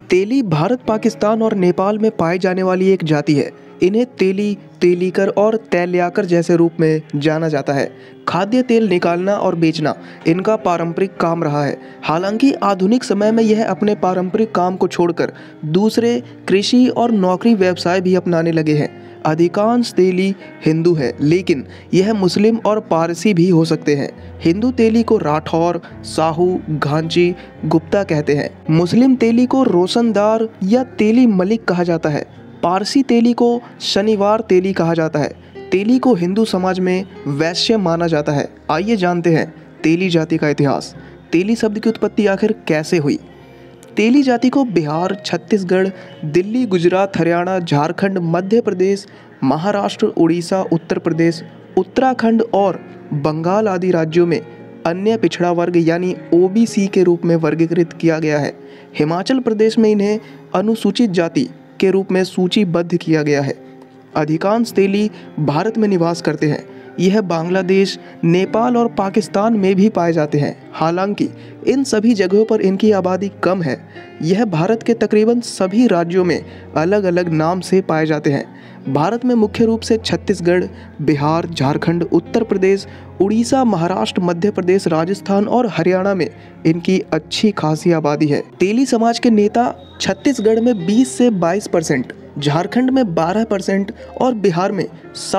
तेली भारत, पाकिस्तान और नेपाल में पाई जाने वाली एक जाति है। इन्हें तेली, तेलीकर और तैलयाकर जैसे रूप में जाना जाता है। खाद्य तेल निकालना और बेचना इनका पारंपरिक काम रहा है। हालांकि आधुनिक समय में यह अपने पारंपरिक काम को छोड़कर दूसरे कृषि और नौकरी व्यवसाय भी अपनाने लगे हैं। अधिकांश तेली हिंदू है, लेकिन यह मुस्लिम और पारसी भी हो सकते हैं। हिंदू तेली को राठौर, साहू, घांची, गुप्ता कहते हैं। मुस्लिम तेली को रोशनदार या तेली मलिक कहा जाता है। पारसी तेली को शनिवार तेली कहा जाता है। तेली को हिंदू समाज में वैश्य माना जाता है। आइए जानते हैं तेली जाति का इतिहास। तेली शब्द की उत्पत्ति आखिर कैसे हुई? तेली जाति को बिहार, छत्तीसगढ़, दिल्ली, गुजरात, हरियाणा, झारखंड, मध्य प्रदेश, महाराष्ट्र, उड़ीसा, उत्तर प्रदेश, उत्तराखंड और बंगाल आदि राज्यों में अन्य पिछड़ा वर्ग यानी ओबीसी के रूप में वर्गीकृत किया गया है। हिमाचल प्रदेश में इन्हें अनुसूचित जाति के रूप में सूचीबद्ध किया गया है। अधिकांश तेली भारत में निवास करते हैं। यह बांग्लादेश, नेपाल और पाकिस्तान में भी पाए जाते हैं। हालांकि इन सभी जगहों पर इनकी आबादी कम है। यह भारत के तकरीबन सभी राज्यों में अलग अलग नाम से पाए जाते हैं। भारत में मुख्य रूप से छत्तीसगढ़, बिहार, झारखंड, उत्तर प्रदेश, उड़ीसा, महाराष्ट्र, मध्य प्रदेश, राजस्थान और हरियाणा में इनकी अच्छी खासी आबादी है। तेली समाज के नेता छत्तीसगढ़ में 20 से 22%, झारखंड में 12% और बिहार में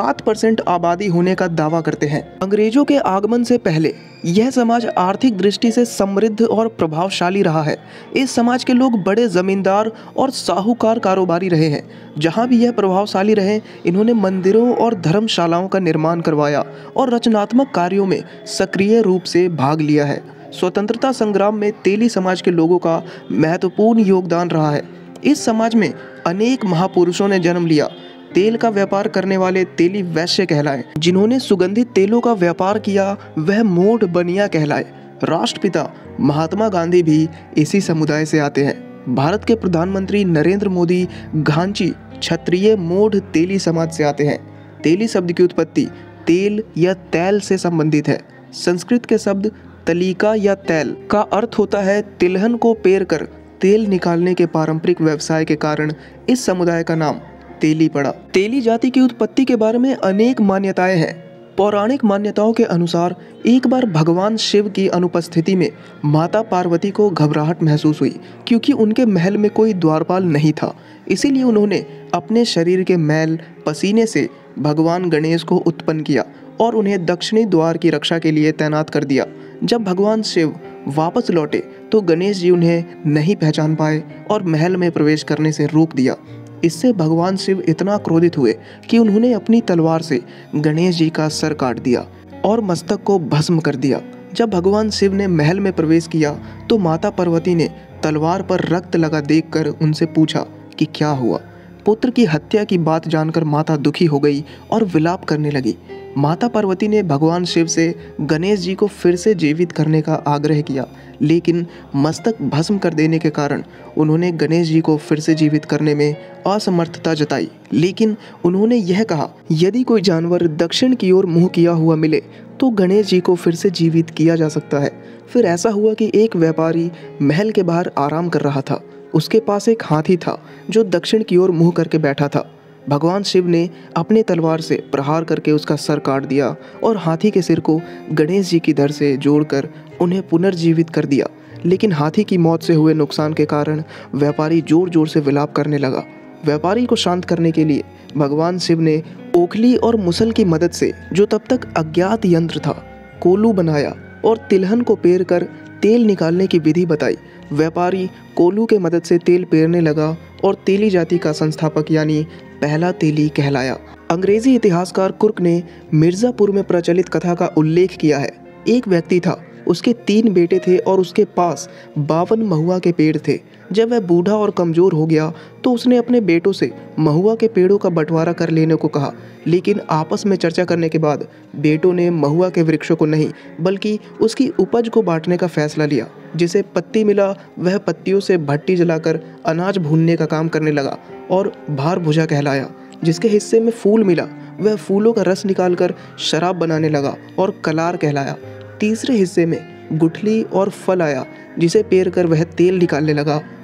7% आबादी होने का दावा करते हैं। अंग्रेजों के आगमन से पहले यह समाज आर्थिक दृष्टि से समृद्ध और प्रभावशाली रहा है। इस समाज के लोग बड़े जमींदार और साहूकार कारोबारी रहे हैं। जहां भी यह प्रभावशाली रहे, इन्होंने मंदिरों और धर्मशालाओं का निर्माण करवाया और रचनात्मक कार्यों में सक्रिय रूप से भाग लिया है। स्वतंत्रता संग्राम में तेली समाज के लोगों का महत्वपूर्ण योगदान रहा है। इस समाज में अनेक महापुरुषों ने जन्म लिया। तेल का व्यापार करने वाले तेली वैश्य कहलाए। जिन्होंने सुगंधित तेलों का व्यापार किया वह मोढ़ बनिया कहलाए। राष्ट्रपिता महात्मा गांधी भी इसी समुदाय से आते हैं। भारत के प्रधानमंत्री नरेंद्र मोदी घांची, क्षत्रिय, मोढ़ तेली समाज से आते हैं। तेली शब्द की उत्पत्ति तेल या तैल से संबंधित है। संस्कृत के शब्द तलीका या तैल का अर्थ होता है तिलहन को पेर कर तेल निकालने के पारंपरिक व्यवसाय के कारण इस समुदाय का नाम तेली पड़ा। तेली जाति की उत्पत्ति के बारे में अनेक मान्यताएं हैं। पौराणिक मान्यताओं के अनुसार एक बार भगवान शिव की अनुपस्थिति में माता पार्वती को घबराहट महसूस हुई, क्योंकि उनके महल में कोई द्वारपाल नहीं था। इसीलिए उन्होंने अपने शरीर के मैल पसीने से भगवान गणेश को उत्पन्न किया और उन्हें दक्षिणी द्वार की रक्षा के लिए तैनात कर दिया। जब भगवान शिव वापस लौटे तो गणेश जी उन्हें नहीं पहचान पाए और महल में प्रवेश करने से रोक दिया। इससे भगवान शिव इतना क्रोधित हुए कि उन्होंने अपनी तलवार से गणेश जी का सर काट दिया और मस्तक को भस्म कर दिया। जब भगवान शिव ने महल में प्रवेश किया तो माता पार्वती ने तलवार पर रक्त लगा देखकर उनसे पूछा कि क्या हुआ। पुत्र की हत्या की बात जानकर माता दुखी हो गई और विलाप करने लगी। माता पार्वती ने भगवान शिव से गणेश जी को फिर से जीवित करने का आग्रह किया, लेकिन मस्तक भस्म कर देने के कारण उन्होंने गणेश जी को फिर से जीवित करने में असमर्थता जताई। लेकिन उन्होंने यह कहा, यदि कोई जानवर दक्षिण की ओर मुंह किया हुआ मिले तो गणेश जी को फिर से जीवित किया जा सकता है। फिर ऐसा हुआ कि एक व्यापारी महल के बाहर आराम कर रहा था। उसके पास एक हाथी था जो दक्षिण की ओर मुंह करके बैठा था। भगवान शिव ने अपने तलवार से प्रहार करके उसका सर काट दिया और हाथी के सिर को गणेश जी की धड़ से जोड़कर उन्हें पुनर्जीवित कर दिया। लेकिन हाथी की मौत से हुए नुकसान के कारण व्यापारी जोर जोर से विलाप करने लगा। व्यापारी को शांत करने के लिए भगवान शिव ने ओखली और मुसल की मदद से, जो तब तक अज्ञात यंत्र था, कोलू बनाया और तिलहन को पेर कर तेल निकालने की विधि बताई। व्यापारी कोलू के मदद से तेल पेरने लगा और तेली जाति का संस्थापक यानी पहला तेली कहलाया। अंग्रेजी इतिहासकार कुर्क ने मिर्ज़ापुर में प्रचलित कथा का उल्लेख किया है। एक व्यक्ति था, उसके 3 बेटे थे और उसके पास 52 महुआ के पेड़ थे। जब वह बूढ़ा और कमज़ोर हो गया तो उसने अपने बेटों से महुआ के पेड़ों का बंटवारा कर लेने को कहा, लेकिन आपस में चर्चा करने के बाद बेटों ने महुआ के वृक्षों को नहीं बल्कि उसकी उपज को बांटने का फैसला लिया। जिसे पत्ती मिला वह पत्तियों से भट्टी जलाकर अनाज भूनने का काम करने लगा और भार भुजा कहलाया। जिसके हिस्से में फूल मिला वह फूलों का रस निकालकर शराब बनाने लगा और कलार कहलाया। तीसरे हिस्से में गुठली और फल आया जिसे पेर कर वह तेल निकालने लगा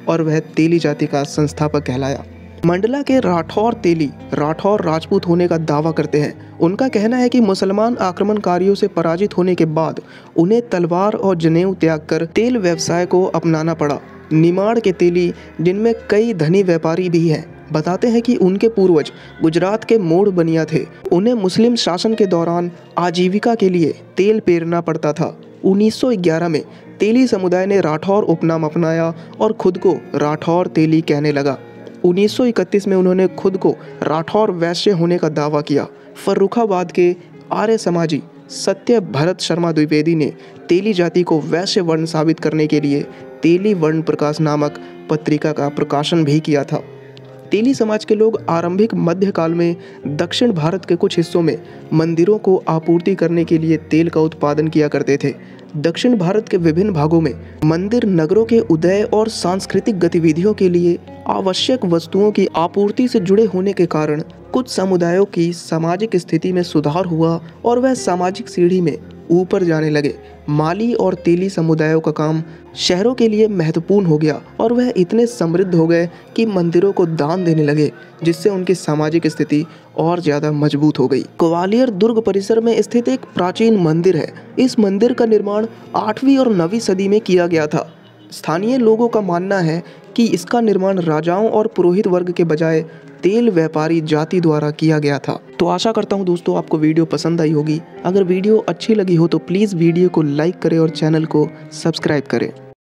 और वह तेली जाति का संस्थापक कहलाया। मंडला के राठौर तेली राठौर राजपूत होने का दावा करते हैं। उनका कहना है कि मुसलमान आक्रमणकारियों से पराजित होने के बाद उन्हें तलवार और जनेऊ त्याग कर तेल व्यवसाय को अपनाना पड़ा। निमाड़ के तेली, जिनमें कई धनी व्यापारी भी हैं, बताते हैं कि उनके पूर्वज गुजरात के मोड़ बनिया थे। उन्हें मुस्लिम शासन के दौरान आजीविका के लिए तेल पेरना पड़ता था। 1911 में तेली समुदाय ने राठौर उपनाम अपनाया और खुद को राठौर तेली कहने लगा। 1931 में उन्होंने खुद को राठौर वैश्य होने का दावा किया। फर्रुखाबाद के आर्य समाजी सत्य भरत शर्मा द्विवेदी ने तेली जाति को वैश्य वर्ण साबित करने के लिए तेली वर्ण प्रकाश नामक पत्रिका का प्रकाशन भी किया था। तेली समाज के लोग आरंभिक मध्यकाल में दक्षिण भारत के कुछ हिस्सों में मंदिरों को आपूर्ति करने के लिए तेल का उत्पादन किया करते थे। दक्षिण भारत के विभिन्न भागों में मंदिर नगरों के उदय और सांस्कृतिक गतिविधियों के लिए आवश्यक वस्तुओं की आपूर्ति से जुड़े होने के कारण कुछ समुदायों की सामाजिक स्थिति में सुधार हुआ और वह सामाजिक सीढ़ी में ऊपर जाने लगे। माली और तेली समुदायों का काम शहरों के लिए महत्वपूर्ण हो गया और वह इतने समृद्ध हो गए कि मंदिरों को दान देने लगे, जिससे उनकी सामाजिक स्थिति और ज़्यादा मजबूत हो गई। ग्वालियर दुर्ग परिसर में स्थित एक प्राचीन मंदिर है। इस मंदिर का निर्माण 8वीं और 9वीं सदी में किया गया था। स्थानीय लोगों का मानना है कि इसका निर्माण राजाओं और पुरोहित वर्ग के बजाय तेल व्यापारी जाति द्वारा किया गया था। तो आशा करता हूँ दोस्तों आपको वीडियो पसंद आई होगी। अगर वीडियो अच्छी लगी हो तो प्लीज़ वीडियो को लाइक करें और चैनल को सब्सक्राइब करें।